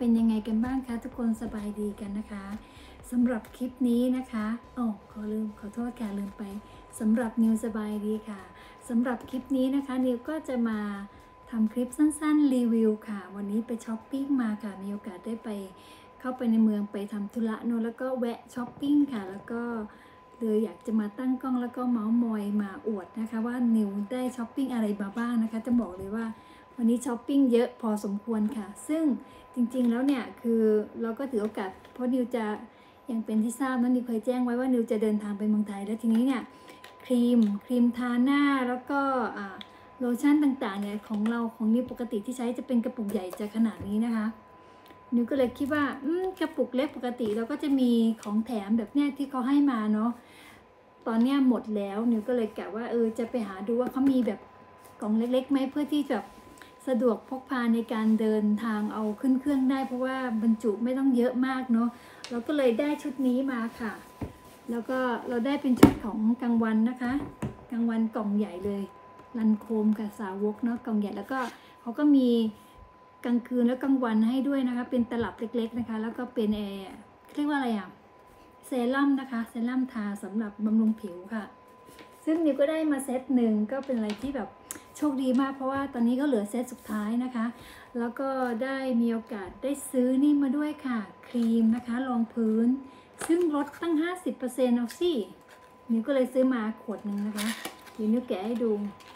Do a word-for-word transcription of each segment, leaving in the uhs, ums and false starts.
เป็นยังไงกันบ้างคะทุกคนสบายดีกันนะคะสำหรับคลิปนี้นะคะอ๋อขอลืมขอโทษค่ะลืมไปสำหรับนิวสบายดีค่ะสำหรับคลิปนี้นะคะนิวก็จะมาทำคลิปสั้นๆรีวิวค่ะวันนี้ไปช้อปปิ้งมาค่ะมีโอกาสได้ไปเข้าไปในเมืองไปทำธุระโน้นแล้วก็แวะช้อปปิ้งค่ะแล้วก็เลยอยากจะมาตั้งกล้องแล้วก็เมาส์มอยมาอวดนะคะว่านิวได้ช้อปปิ้งอะไรมาบ้างนะคะจะบอกเลยว่าวันนี้ช้อปปิ้งเยอะพอสมควรค่ะซึ่งจริงๆแล้วเนี่ยคือเราก็ถือโอกาสเพราะนิวจะอย่างเป็นที่ทราบนะนิวเคยแจ้งไว้ว่านิวจะเดินทางไปเมืองไทยแล้วทีนี้เนี่ยครีมครีมทาหน้าแล้วก็โลชั่นต่างๆเนี่ยของเราของนิวปกติที่ใช้จะเป็นกระปุกใหญ่จะขนาดนี้นะคะนิวก็เลยคิดว่ากระปุกเล็กปกติเราก็จะมีของแถมแบบเนี้ยที่เขาให้มาเนาะตอนเนี้ยหมดแล้วนิวก็เลยกะว่าเออจะไปหาดูว่าเขามีแบบกล่องเล็กๆไหมเพื่อที่จะสะดวกพกพาในการเดินทางเอาขึ้นเครื่องได้เพราะว่าบรรจุไม่ต้องเยอะมากเนาะเราก็เลยได้ชุดนี้มาค่ะแล้วก็เราได้เป็นชุดของกลางวันนะคะกลางวันกล่องใหญ่เลยลันโคมกับสาวกเนาะกล่องใหญ่แล้วก็เขาก็มีกลางคืนแล้วกลางวันให้ด้วยนะคะเป็นตลับเล็กๆนะคะแล้วก็เป็นแอร์เรียกว่าอะไรอ่ะเซรั่มนะคะเซรั่มทาสำหรับบำรุงผิวค่ะซึ่งนิวก็ได้มาเซตหนึ่งก็เป็นอะไรที่แบบโชคดีมากเพราะว่าตอนนี้ก็เหลือเซตสุดท้ายนะคะแล้วก็ได้มีโอกาสได้ซื้อนี่มาด้วยค่ะครีมนะคะรองพื้นซึ่งลดตั้ง ห้าสิบเปอร์เซ็นต์ เอาสินิวก็เลยซื้อมาขวดหนึ่งนะคะเดี๋ยวนิวแกะให้ดู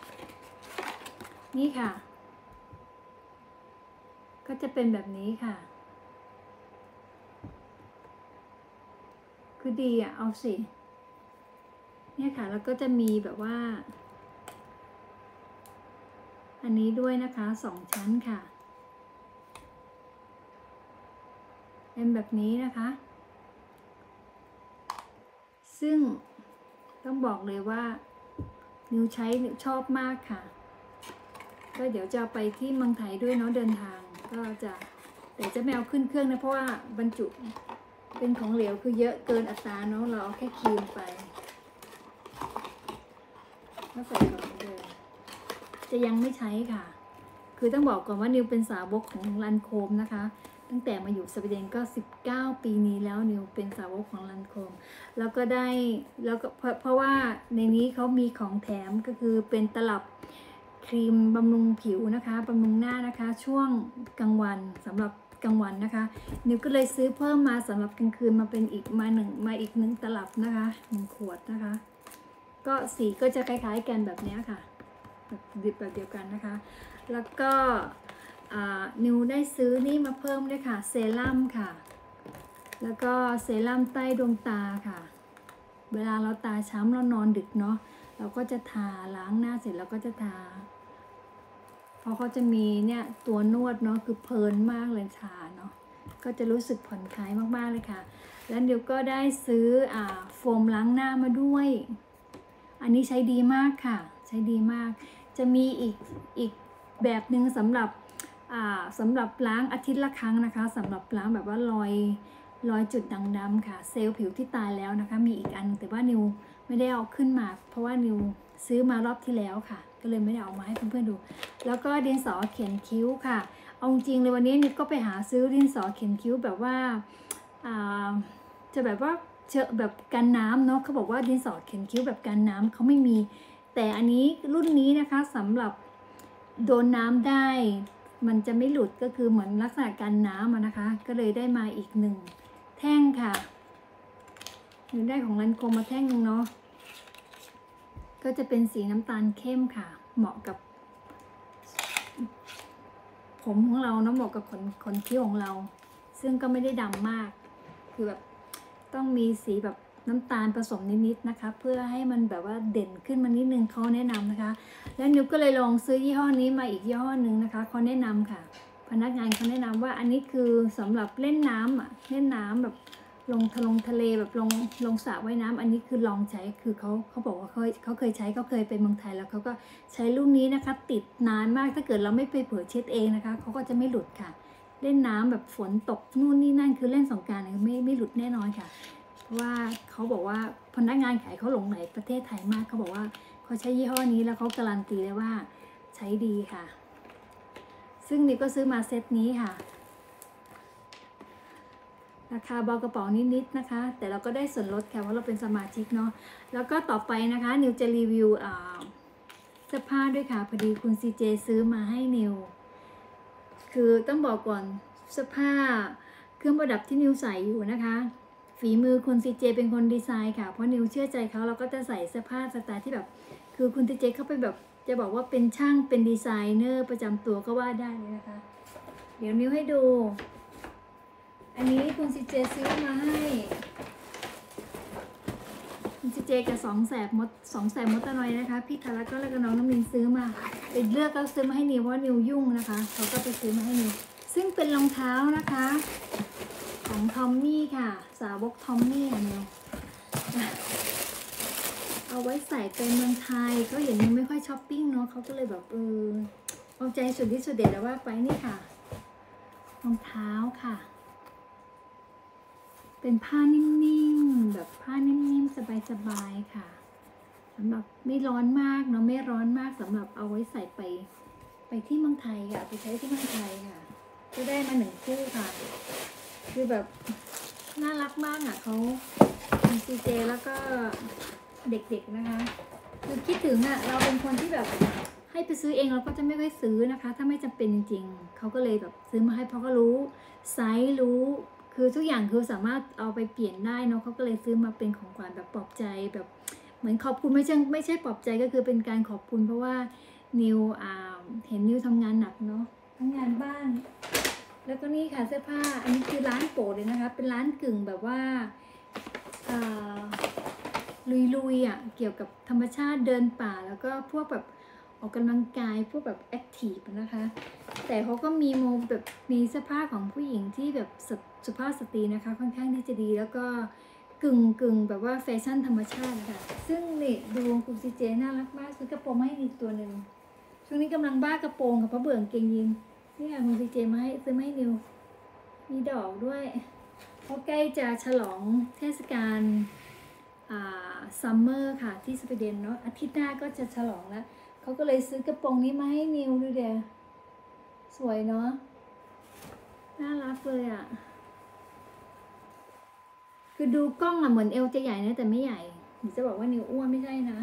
นี่ค่ะก็จะเป็นแบบนี้ค่ะคือดีอ่ะเอาสิเนี่ยค่ะแล้วก็จะมีแบบว่าอันนี้ด้วยนะคะสองชั้นค่ะเป็นแบบนี้นะคะซึ่งต้องบอกเลยว่านิวใช้นิวชอบมากค่ะก็เดี๋ยวจะไปที่เมืองไทยด้วยเนาะเดินทางก็จะเดี๋ยวจะไม่เอาขึ้นเครื่องนะเพราะว่าบรรจุเป็นของเหลวคือเยอะเกินอัตราเนาะเราเอาแค่ครีมไปก็ใส่ก่อนเลยจะยังไม่ใช้ค่ะคือต้องบอกก่อนว่านิวเป็นสาวกของลันโคมนะคะตั้งแต่มาอยู่สวีเดนก็สิบเก้าปีนี้แล้วนิวเป็นสาวกของลันโคมแล้วก็ได้แล้วก็เพราะเพราะว่าในนี้เขามีของแถมก็คือเป็นตลับครีมบำรุงผิวนะคะบำรุงหน้านะคะช่วงกลางวันสำหรับกลางวันนะคะนิวก็เลยซื้อเพิ่มมาสำหรับกลางคืนมาเป็นอีกมาหนึ่งมาอีกหนึ่งตลับนะคะหนึ่งขวดนะคะก็สีก็จะคล้ายๆกันแบบนี้ค่ะแบบแบบเดียวกันนะคะแล้วก็นิวได้ซื้อนี่มาเพิ่มด้วยค่ะเซรั่มค่ะแล้วก็เซรั่มใต้ดวงตาค่ะเวลาเราตาช้ำเรานอนดึกเนาะเราก็จะทาล้างหน้าเสร็จแล้วก็จะทาเพราะเขาจะมีเนี่ยตัวนวดเนาะคือเพลินมากเลยทาเนาะก็จะรู้สึกผ่อนคลายมากๆเลยค่ะแล้วนิวก็ได้ซื้ออ่าโฟมล้างหน้ามาด้วยอันนี้ใช้ดีมากค่ะใช้ดีมากจะมีอีกอีกแบบหนึ่งสำหรับสำหรับล้างอาทิตย์ละครั้งนะคะสำหรับล้างแบบว่ารอยรอยจุดด่างดำค่ะเซลล์ผิวที่ตายแล้วนะคะมีอีกอันแต่ว่านิวไม่ได้เอาขึ้นมาเพราะว่านิวซื้อมารอบที่แล้วค่ะก็เลยไม่ได้เอามาให้เพื่อนๆดูแล้วก็ดินสอเขียนคิ้วค่ะเอาจริงเลยวันนี้นิวก็ไปหาซื้อดินสอเขียนคิ้วแบบว่าจะแบบว่าเชอะแบบกันน้ำเนาะเขาบอกว่าดินสอเขียนคิ้วแบบกันน้ำเขาไม่มีแต่อันนี้รุ่นนี้นะคะสำหรับโดนน้ำได้มันจะไม่หลุดก็คือเหมือนลักษณะกันน้ำนะคะก็เลยได้มาอีกหนึ่งแท่งค่ะหรือได้ของลันโคมมาแท่งนึงเนาะก็จะเป็นสีน้ำตาลเข้มค่ะเหมาะกับผมของเราเนาะเหมาะกับขนขนคิ้วของเราซึ่งก็ไม่ได้ดำมากคือแบบต้องมีสีแบบน้ำตาลผสมนิดๆนะคะเพื่อให้มันแบบว่าเด่นขึ้นมานิดนึงเขาแนะนำนะคะแล้วนิวก็เลยลองซื้อยี่ห้อนี้มาอีกยี่ห้อหนึ่งนะคะเขาแนะนำค่ะพนักงานเขาแนะนำว่าอันนี้คือสำหรับเล่นน้ำอ่ะเล่นน้ำแบบลงทะลงทะเลแบบลงลงสระว่ายน้ำอันนี้คือลองใช้คือเขาเขาบอกว่าเขาเขาเคยใช้เขาเคยไปเมืองไทยแล้วเขาก็ใช้รุ่นนี้นะคะติดนานมากถ้าเกิดเราไม่ไปเผื่อเช็ดเองนะคะเขาก็จะไม่หลุดค่ะเล่นน้ำแบบฝนตกนู่นนี่นั่นคือเล่นสงกรานต์ไม่ไม่หลุดแน่นอนค่ะเพราะว่าเขาบอกว่าพนักงานขายเขาหลงไหลประเทศไทยมากเขาบอกว่าเขาใช้ยี่ห้อนี้แล้วเขาการันตีเลยว่าใช้ดีค่ะซึ่งนี่ก็ซื้อมาเซตนี้ค่ะราคาเบากระเป๋านิดๆนะคะแต่เราก็ได้ส่วนลดค่ะเพราะเราเป็นสมาชิกเนาะแล้วก็ต่อไปนะคะนิวจะรีวิวเสื้อผ้าด้วยค่ะพอดีคุณซีเจซื้อมาให้นิวคือต้องบอกก่อนเสื้อผ้าเครื่องประดับที่นิวใส่อยู่นะคะฝีมือคุณซีเจเป็นคนดีไซน์ค่ะเพราะนิวเชื่อใจเขาเราก็จะใส่เสื้อผ้าสไตล์ที่แบบคือคุณซีเจเขาเป็นแบบจะบอกว่าเป็นช่างเป็นดีไซเนอร์ประจำตัวก็ว่าได้เลยนะคะเดี๋ยวนิวให้ดูอันนี้คุณซีเจซื้อมาให้คุณซีเจกับสองแสบมดสองแสบมดตะนอยนะคะพี่คาร์ก็แล้วก็น้องน้ำมินซื้อมาไปเลือกแล้วซื้อมาให้นิวเพราะนิวยุ่งนะคะเขาก็ไปซื้อมาให้นิวซึ่งเป็นรองเท้านะคะของทอมมี่ค่ะสาวกทอมมี่อ่ะนิวเอาไว้ใส่ไปเมืองไทยเขาเห็นนิวไม่ค่อยช้อปปิ้งเนาะเขาก็เลยแบบเออเอาใจสุดที่สุดเด็ดแล้วว่าไปนี่ค่ะรองเท้าค่ะเป็นผ้านิ่มๆแบบผ้านิ่มๆสบายๆค่ะสำหรับไม่ร้อนมากเนาะไม่ร้อนมากสำหรับเอาไว้ใส่ไปไปที่เมืองไทยค่ะไปใช้ที่เมืองไทยค่ะก็ได้มาหนึ่งคู่ค่ะคือแบบน่ารักมากอ่ะเขาเป็นซีเจแล้วก็เด็กๆนะคะคือคิดถึงอ่ะเราเป็นคนที่แบบให้ไปซื้อเองเราก็จะไม่ค่อยซื้อนะคะถ้าไม่จำเป็นจริงๆเขาก็เลยแบบซื้อมาให้เพราะเขารู้ไซส์รู้คือทุกอย่างคือสามารถเอาไปเปลี่ยนได้เนาะเขาก็เลยซื้อมาเป็นของขวัญแบบปลอบใจแบบเหมือนขอบคุณไม่ใช่ไม่ใช่ปลอบใจก็คือเป็นการขอบคุณเพราะว่านิวอ่าเห็นนิวทำงานหนักเนาะทั้งงานบ้านแล้วก็นี่ค่ะเสื้อผ้าอันนี้คือร้านโปรดเลยนะคะเป็นร้านกึ่งแบบว่าอ่าลุยๆอ่ะเกี่ยวกับธรรมชาติเดินป่าแล้วก็พวกแบบออกกำลังกายพวกแบบแอคทีฟนะคะแต่เขาก็มีโมแบบมีเสื้อผ้าของผู้หญิงที่แบบสุภาพสตรีนะคะค่อนข้างที่จะดีแล้วก็กึ่งกึ่งแบบว่าแฟชั่นธรรมชาติค่ะซึ่งนี่ดูคุณซีเจน่ารักมากซื้อกระโปรงมาให้อีกตัวหนึ่งช่วงนี้กำลังบ้ากระโปรงค่ะเพราะเบื่อเกงยีนนี่ค่ะคุณซีเจมาให้ซื้อมาให้นิวมีดอกด้วยเพราะใกล้จะฉลองเทศกาลอ่าซัมเมอร์ค่ะที่สวีเดนเนาะอาทิตย์หน้าก็จะฉลองแล้วเขาก็เลยซื้อกระโปรงนี้มาให้นิวดูเดียวสวยเนาะน่ารักเลยอ่ะคือดูกล้องอะเหมือนเอวจะใหญ่นะแต่ไม่ใหญ่หนูจะบอกว่านิวอ้วนไม่ใช่นะ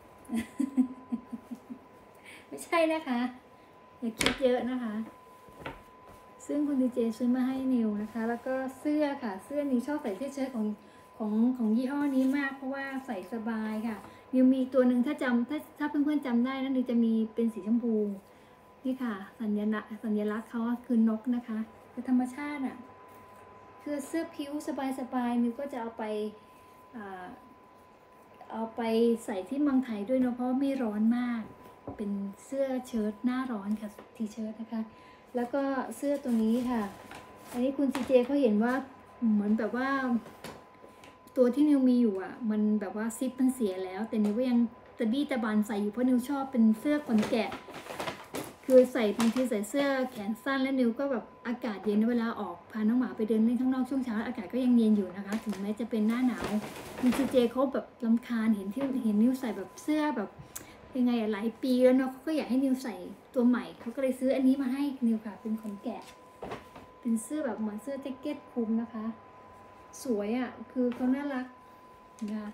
ไม่ใช่นะคะอย่าคิดเยอะนะคะซึ่งคุณดีเจซื้อมาให้นิวนะคะแล้วก็เสื้อค่ะเสื้อนิวชอบใส่เสื้อเชิ้ตของของของยี่ห้อนี้มากเพราะว่าใส่สบายค่ะนิวมีตัวหนึ่งถ้าจำถ้าถ้าเพื่อนๆจำได้นะนิวจะมีเป็นสีชมพูนี่ค่ะสัญลักษณ์สัญลักษณ์เขาคือนกนะคะคือธรรมชาติอ่ะคือเสื้อผิวสบายๆนิวก็จะเอาไปอ่าเอาไปใส่ที่เมืองไทยด้วยเนาะเพราะไม่ร้อนมากเป็นเสื้อเชิ้ตหน้าร้อนค่ะทีเชิ้ตนะคะแล้วก็เสื้อตัวนี้ค่ะอันนี้คุณซีเจเขาเห็นว่าเหมือนแบบว่าตัวที่นิวมีอยู่อ่ะมันแบบว่าซิปมันเสียแล้วแต่นิวก็ยังตะบี้ตะบานใส่อยู่เพราะนิวชอบเป็นเสื้อขนแกะคือใส่บางทีใส่เสื้อแขนสั้นแล้วนิวก็แบบอากาศเย็นเวลาออกพาน้องหมาไปเดินเล่นข้างนอกช่วงเช้าอากาศก็ยังเย็นอยู่นะคะถึงแม้จะเป็นหน้าหนาวคุณซีเจเขาแบบรำคาญเห็นที่เห็นนิวใส่แบบเสื้อแบบยังไงอะหลายปีแล้วเนาะเขาก็อยากให้นิวใส่ตัวใหม่เขาก็เลยซื้ออันนี้มาให้นิวค่ะเป็นขนแกะเป็นเสื้อแบบเหมือนเสื้อแจ็คเก็ตคลุมนะคะสวยอ่ะคือเขาน่ารักนะ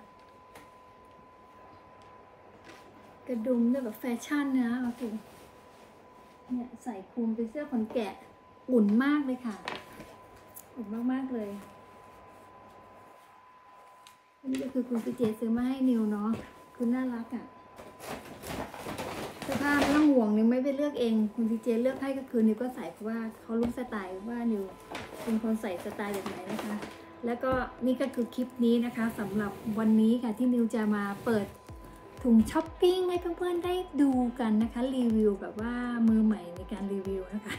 กระดุมเนี่ยแบบแฟชั่นนะเอาสิเนี่ยใส่คลุมเป็นเสื้อขนแกะอุ่นมากเลยค่ะอุ่นมากๆเลยนี่ก็คือคุณซีเจซื้อมาให้นิวเนาะคือน่ารักอ่ะเสื้อผ้าไม่ต้องห่วงนิวไม่ไปเลือกเองคุณซีเจเลือกให้ก็คือนิวก็ใส่เพราะว่าเขารู้สไตล์ว่านิวเป็นคนใส่สไตล์แบบไหนนะคะแล้วก็นี่ก็คือคลิปนี้นะคะสำหรับวันนี้ค่ะที่นิวจะมาเปิดถุงช้อปปิ้งให้เพื่อนๆได้ดูกันนะคะรีวิวแบบว่ามือใหม่ในการรีวิวนะคะ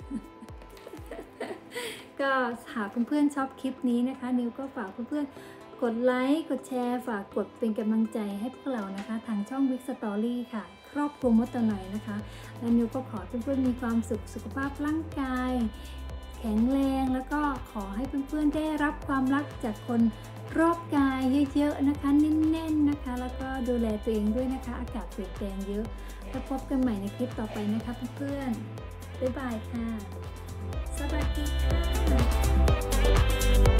ก็หากเพื่อนๆชอบคลิปนี้นะคะนิวก็ฝากเพื่อนๆกดไลค์กดแชร์ฝากกดเป็นกำลังใจให้พวกเรานะคะทางช่อง Big Story ค่ะครอบครัวมดตัวหน่อยนะคะและนิวก็ขอให้เพื่อนๆมีความสุขสุขภาพร่างกายแข็งแรงแล้วก็ขอให้เพื่อนๆได้รับความรักจากคนรอบกายเยอะๆนะคะแน่นๆนะคะแล้วก็ดูแลตัวเองด้วยนะคะอากาศเปลี่ยนแปลงเยอะแล้วพบกันใหม่ในคลิปต่อไปนะคะเพื่อนๆบ๊ายบายค่ะสวัสดีค่ะ